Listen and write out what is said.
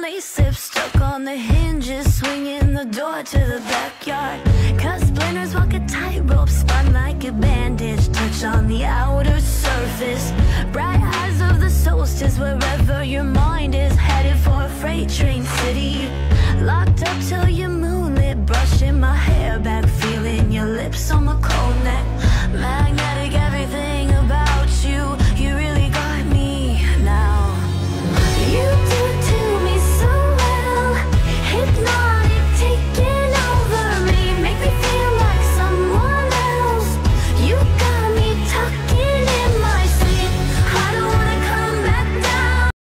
only slip, stuck on the hinges, swinging the door to the backyard. Cut splinters, walk a tightrope, spun like a bandage, touch on the outer surface. Bright eyes of the solstice, wherever your mind is, headed for a freight train city.